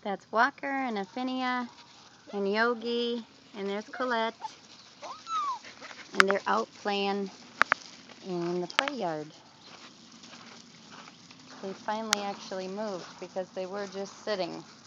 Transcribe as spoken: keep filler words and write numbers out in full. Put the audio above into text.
That's Walker and Affinia and Yogi, and there's Collette. And they're out playing in the play yard. They finally actually moved because they were just sitting.